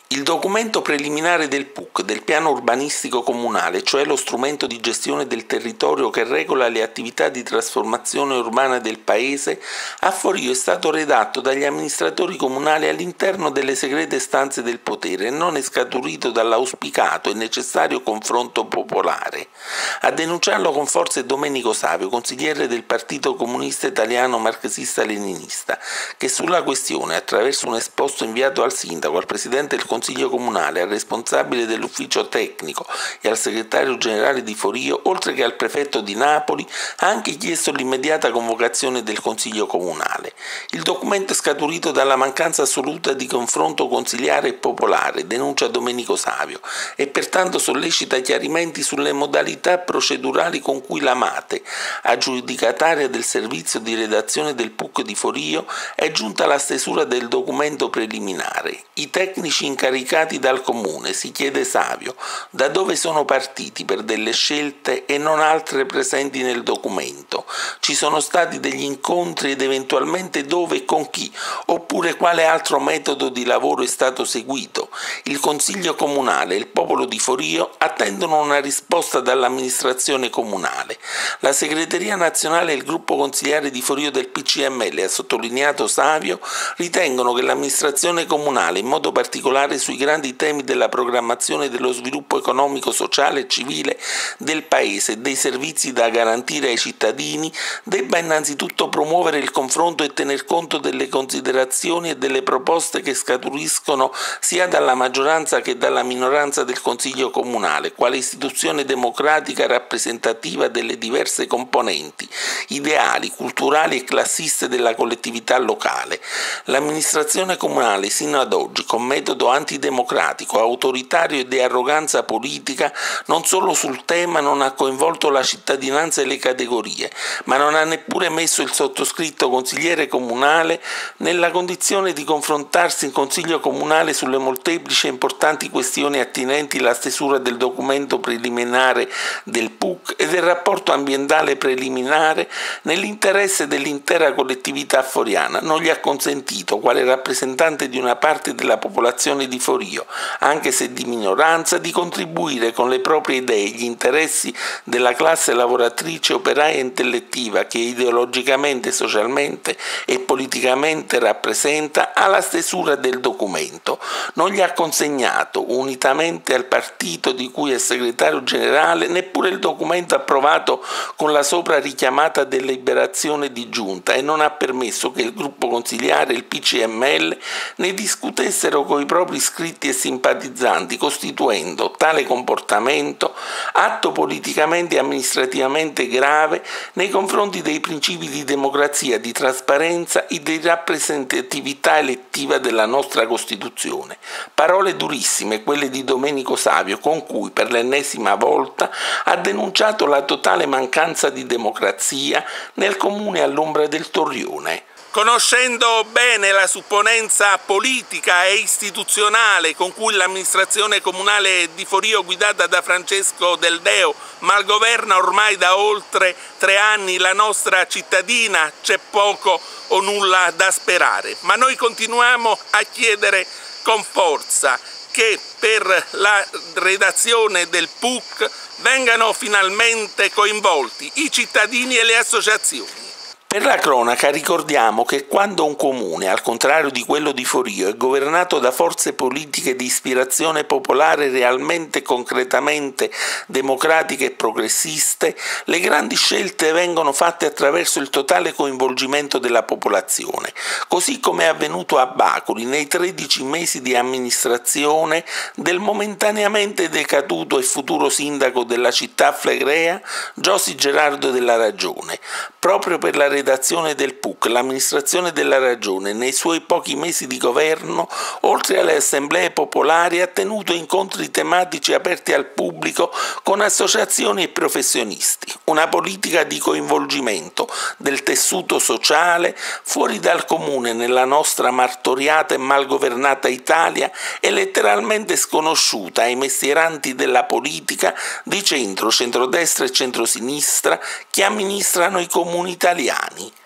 Il documento preliminare del PUC, del piano urbanistico comunale, cioè lo strumento di gestione del territorio che regola le attività di trasformazione urbana del paese, a Forio è stato redatto dagli amministratori comunali all'interno delle segrete stanze del potere e non è scaturito dall'auspicato e necessario confronto popolare. A denunciarlo con forza è Domenico Savio, consigliere del Partito Comunista Italiano Marxista-Leninista, che sulla questione, attraverso un esposto inviato al sindaco, al presidente del Consiglio Comunale, al responsabile dell'ufficio tecnico e al segretario generale di Forio, oltre che al prefetto di Napoli, ha anche chiesto l'immediata convocazione del Consiglio Comunale. Il documento è scaturito dalla mancanza assoluta di confronto consiliare e popolare, denuncia Domenico Savio, e pertanto sollecita chiarimenti sulle modalità procedurali con cui la Mate, aggiudicataria del servizio di redazione del PUC di Forio, è giunta alla stesura del documento preliminare. I tecnici incaricati dal comune, si chiede Savio, da dove sono partiti per delle scelte e non altre presenti nel documento? Ci sono stati degli incontri ed eventualmente dove e con chi? Oppure quale altro metodo di lavoro è stato seguito? Il Consiglio Comunale e il popolo di Forio attendono una risposta dall'amministrazione comunale. La segreteria nazionale e il gruppo consigliare di Forio del PCML, ha sottolineato Savio, ritengono che l'amministrazione comunale, in modo particolare sui grandi temi della programmazione e dello sviluppo economico, sociale e civile del Paese e dei servizi da garantire ai cittadini, debba innanzitutto promuovere il confronto e tener conto delle considerazioni e delle proposte che scaturiscono sia dalla maggioranza che dalla minoranza del Consiglio Comunale, quale istituzione democratica rappresentativa delle diverse componenti, ideali, culturali e classiste della collettività locale. L'amministrazione comunale sino ad oggi, con metodo antidemocratico, autoritario e di arroganza politica, non solo sul tema non ha coinvolto la cittadinanza e le categorie, ma non ha neppure messo il sottoscritto consigliere comunale nella condizione di confrontarsi in Consiglio Comunale sulle molteplici e importanti questioni attinenti alla stesura del documento preliminare del PUC e del rapporto ambientale preliminare nell'interesse dell'intera collettività foriana. Non gli ha consentito, quale rappresentante di una parte della popolazione di Forio, anche se di minoranza, di contribuire con le proprie idee, gli interessi della classe lavoratrice, operaia e intellettiva che ideologicamente, socialmente e politicamente rappresenta, alla stesura del documento. Non gli ha consegnato, unitamente al partito di cui è segretario generale, neppure il documento approvato con la sopra richiamata deliberazione di giunta e non ha permesso che il gruppo consigliare e il PCML ne discutessero con i propri iscritti e simpatizzanti, costituendo tale comportamento atto politicamente e amministrativamente grave nei confronti dei principi di democrazia, di trasparenza e di rappresentatività elettiva della nostra Costituzione. Parole durissime, quelle di Domenico Savio, con cui per l'ennesima volta ha denunciato la totale mancanza di democrazia nel comune all'ombra del Torrione. Conoscendo bene la supponenza politica e istituzionale con cui l'amministrazione comunale di Forio, guidata da Francesco Del Deo, malgoverna ormai da oltre 3 anni la nostra cittadina, c'è poco o nulla da sperare. Ma noi continuiamo a chiedere con forza che per la redazione del PUC vengano finalmente coinvolti i cittadini e le associazioni. Per la cronaca ricordiamo che quando un comune, al contrario di quello di Forio, è governato da forze politiche di ispirazione popolare realmente concretamente democratiche e progressiste, le grandi scelte vengono fatte attraverso il totale coinvolgimento della popolazione, così come è avvenuto a Bacoli nei 13 mesi di amministrazione del momentaneamente decaduto e futuro sindaco della città flegrea, Giosi Gerardo della Ragione. Proprio per la redazione del PUC, l'amministrazione della Ragione, nei suoi pochi mesi di governo, oltre alle assemblee popolari, ha tenuto incontri tematici aperti al pubblico con associazioni e professionisti. Una politica di coinvolgimento del tessuto sociale fuori dal comune nella nostra martoriata e malgovernata Italia è letteralmente sconosciuta ai mestieranti della politica di centro, centrodestra e centrosinistra che amministrano i comuni italiani.